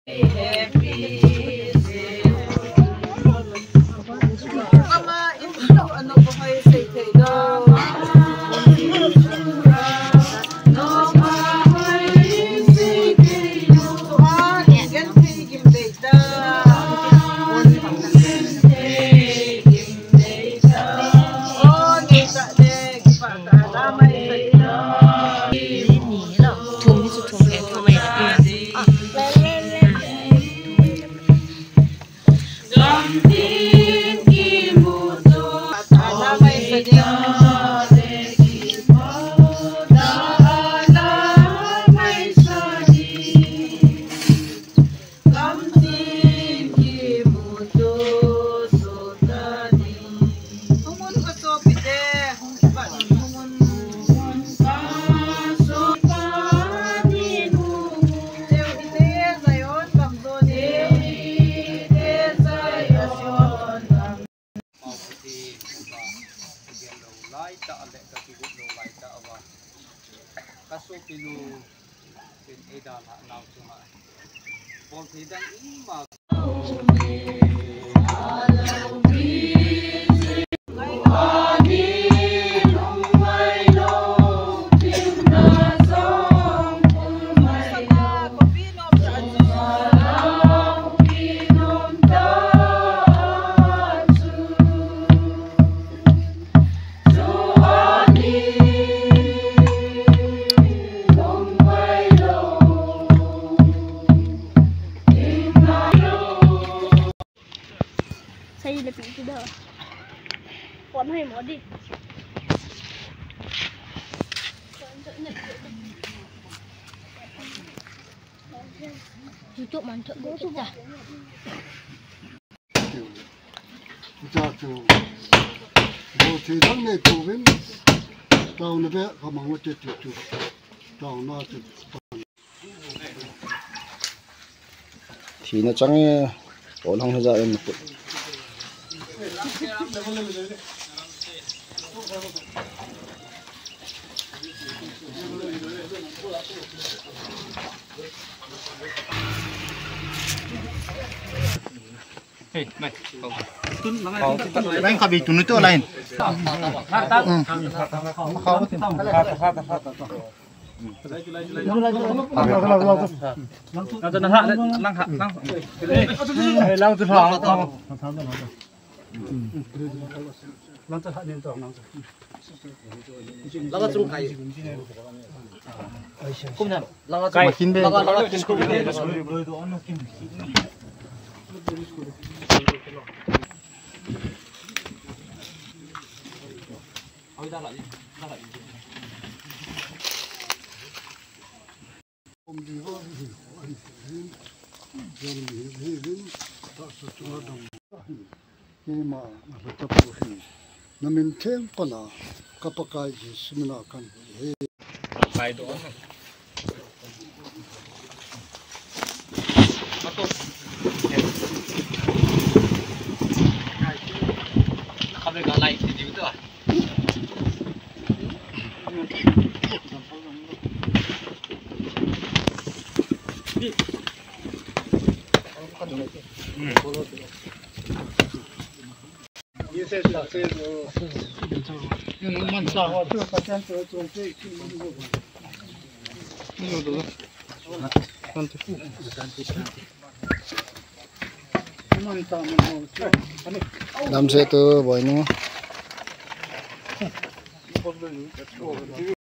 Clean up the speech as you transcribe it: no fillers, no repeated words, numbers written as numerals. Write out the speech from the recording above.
Saya lebih itu dah. Puan hai mau di. Tutup mantap tu dah. Kita tu, kalau tidak ni tu pun, tahun ni kalau mahu jadi tu, tahun nanti. Thì nó trắng ổn không ra em một chút. Lain kau bikin itu lain. Ima bertapuhi, namin teng pana kapakai semenakan. Kapai doon. Kami galay dito ah. Nam se tu Boinu.